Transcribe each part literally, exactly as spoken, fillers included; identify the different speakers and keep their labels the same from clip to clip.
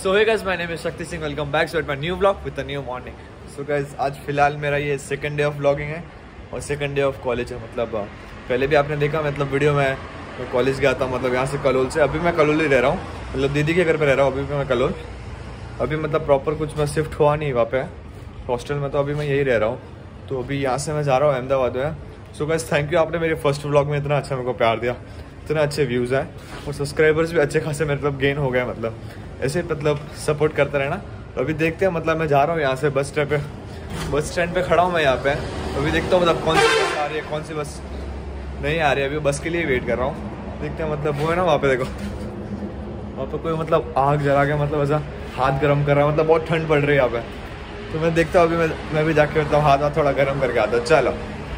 Speaker 1: So hey guys, my name is Shakti Singh. Welcome back to my new vlog with a new morning. So guys, आज फिलहाल मेरा ये second day of vlogging है और second day of college है। मतलब पहले भी आपने देखा, मतलब वीडियो में मैं कॉलेज गया था, मतलब यहाँ से कलोल से। अभी मैं कलोल ही रह रहा हूँ, मतलब दीदी के घर पे रह रहा हूँ अभी भी मैं कलोल। अभी मतलब प्रॉपर कुछ मैं शिफ्ट हुआ नहीं वहाँ पे हॉस्टल में, तो अभी मैं यही रह रहा हूँ। तो अभी यहाँ से मैं जा रहा हूँ अहमदाबाद में। सो गाइस, थैंक यू, आपने मेरे फर्स्ट व्लॉग में इतना अच्छा मेरे को प्यार दिया, इतने अच्छे व्यूज़ आए और सब्सक्राइबर्स भी अच्छे खासे मतलब गेन हो गए। मतलब ऐसे मतलब सपोर्ट करते रहना। अभी देखते हैं, मतलब मैं जा रहा हूँ यहाँ से बस स्टैंड पे, बस स्टैंड पे खड़ा हूँ मैं यहाँ पे। अभी देखता हूँ मतलब कौन सी बस आ रही है, कौन सी बस नहीं आ रही है। अभी बस के लिए वेट कर रहा हूँ। देखते हैं, मतलब वो है ना वहाँ पे, देखो वहाँ पे कोई मतलब आग जला के मतलब ऐसा हाथ गर्म कर रहा है, मतलब बहुत ठंड पड़ रही है यहाँ पे। तो मैं देखता हूँ अभी मैं मैं भी जाके मतलब हाथ हाथ थोड़ा गर्म करके आता हूँ। चलो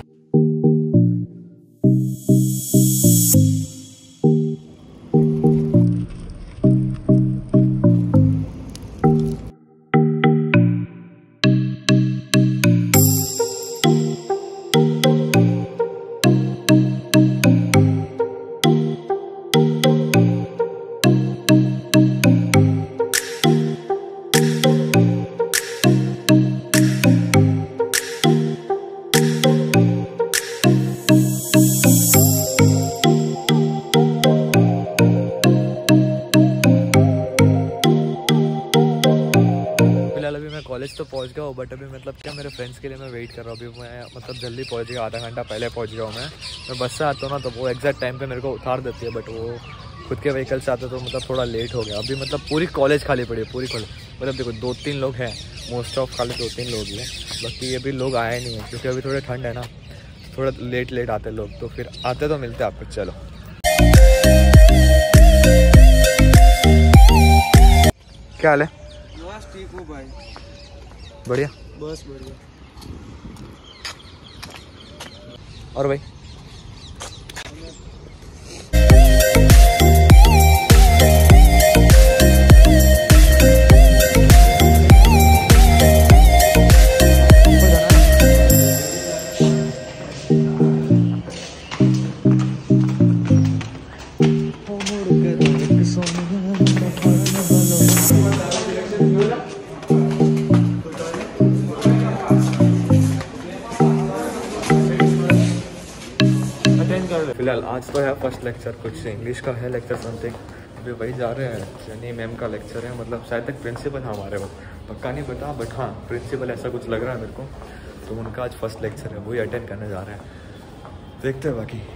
Speaker 1: कॉलेज तो पहुंच गया हूँ, बट अभी मतलब क्या मेरे फ्रेंड्स के लिए मैं वेट कर रहा हूँ। अभी मैं मतलब जल्दी पहुंच गया, आधा घंटा पहले पहुंच गया हूँ मैं मैं बस से आता हूँ ना, तो वो एग्जैक्ट टाइम पे मेरे को उतार देती है, बट वो खुद के व्हीकल से आते तो मतलब थोड़ा लेट हो गया। अभी मतलब पूरी कॉलेज खाली पड़ी है, पूरी कॉलेज। मतलब देखो दो तीन लोग हैं, मोस्ट ऑफ खाली दो तीन लोग ही हैं, बाकी अभी लोग आए नहीं है क्योंकि अभी थोड़े ठंड है ना, थोड़ा लेट लेट आते लोग। तो फिर आते तो मिलते आपको। चलो क्या हाल है?
Speaker 2: ठीक हूँ भाई,
Speaker 1: बढ़िया,
Speaker 2: बस बढ़िया।
Speaker 1: और भाई फिलहाल आज तो है फर्स्ट लेक्चर, कुछ इंग्लिश का है लेक्चर समथिंग। अभी वही जा रहे हैं, यानी मैम का लेक्चर है। मतलब शायद तक प्रिंसिपल है हमारे वक्त, पक्का नहीं पता, बट हाँ प्रिंसिपल ऐसा कुछ लग रहा है मेरे को। तो उनका आज फर्स्ट लेक्चर है, वही अटेंड करने जा रहे हैं। देखते हैं बाकी।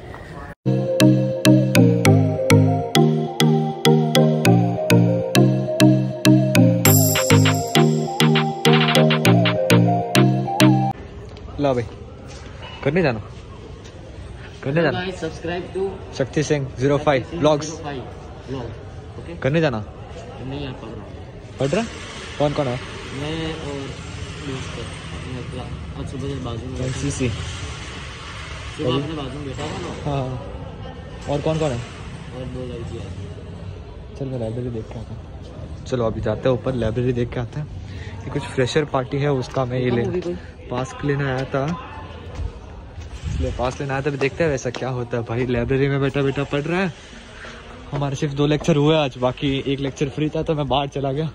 Speaker 1: ला भाई, करने जाना करने जाना
Speaker 2: subscribe to
Speaker 1: Shakti Singh zero five blogs करने जाना।
Speaker 2: नहीं आ पढ़ रहा
Speaker 1: पढ़ रहा कौन कौन है?
Speaker 2: मैं और दोस्त आज सुबह से बाजू में
Speaker 1: एनसीसी
Speaker 2: सुबह अपने बाजू में बैठा था ना।
Speaker 1: हाँ, और कौन कौन है?
Speaker 2: और दो लड़कियाँ।
Speaker 1: चल मैं लाइब्रेरी देख के आता हूँ। चलो अभी जाते हैं ऊपर, लाइब्रेरी देख के आते हैं। ये कुछ फ्रेशर पार्टी है, उसका मैं ये ले पास लेना आया था, इसलिए पास लेना आया था। देखते हैं वैसा क्या होता है। भाई लाइब्रेरी में बैठा बैठा पढ़ रहा है। हमारे सिर्फ दो लेक्चर हुए आज, बाकी एक लेक्चर फ्री था तो मैं बाहर चला गया।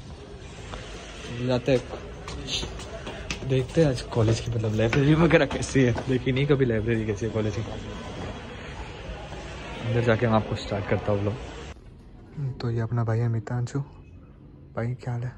Speaker 1: जाते हैं देखते हैं आज कॉलेज की मतलब लाइब्रेरी वगैरह कैसी है। देखी नहीं कभी लाइब्रेरी कैसी है कॉलेज की। अंदर जाके मैं आपको स्टार्ट करता हूँ लोग। तो ये अपना भाई है मितांशु। भाई क्या हाल है?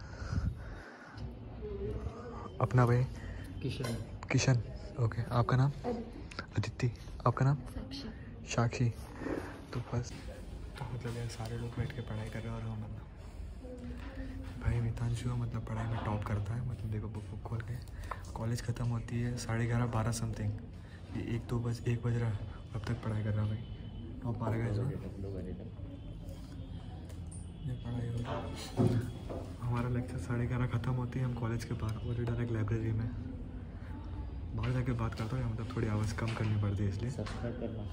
Speaker 1: अपना भाई
Speaker 2: किशन।
Speaker 1: किशन, ओके। आपका नाम? अदिति। आपका नाम? साक्षी। तो बस तो मतलब यार सारे लोग बैठ के पढ़ाई कर रहे हैं और हम मतलब भाई मितांशु मतलब पढ़ाई में टॉप करता है। मतलब देखो बुक बुक खोल के कॉलेज ख़त्म होती है साढ़े ग्यारह बारह समथिंग, ये एक दो बज एक बज रहा है, अब तक पढ़ाई कर रहा है भाई। टॉप आ रहा है ये पढ़ाई हो। हमारा लेक्चर साढ़े ग्यारह ख़त्म होती है, हम कॉलेज के बाहर और डायरेक्ट लाइब्रेरी में बाहर जाके बात करता हूँ। मतलब थोड़ी आवाज़ कम करनी पड़ती है इसलिए।
Speaker 2: सब्सक्राइब करना।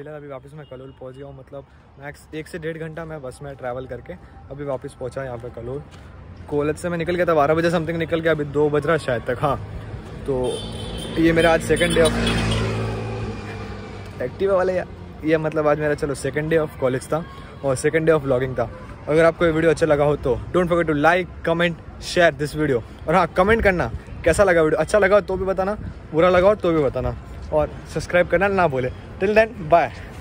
Speaker 1: फिलहाल अभी वापस मैं कलोल पहुंच गया हूँ, मतलब मैक्स एक से डेढ़ घंटा मैं बस में ट्रैवल करके अभी वापस पहुंचा यहाँ पे कलोल। कॉलेज से मैं निकल गया था बारह बजे समथिंग निकल गया, अभी दो बज रहा शायद तक। हाँ, तो ये मेरा आज सेकंड डे ऑफ एक्टिवा वाले या ये मतलब आज मेरा चलो सेकंड डे ऑफ कॉलेज था और सेकंड डे ऑफ व्लॉगिंग था। अगर आपको ये वीडियो अच्छा लगा हो तो don't forget to like comment share this video. और हाँ, कमेंट करना कैसा लगा वीडियो, अच्छा लगा तो भी बताना, बुरा लगा हो तो भी बताना, और सब्सक्राइब करना ना भूले। Till then bye.